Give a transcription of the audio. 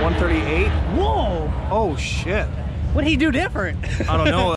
138. Whoa! Oh shit. What'd he do different? I don't know.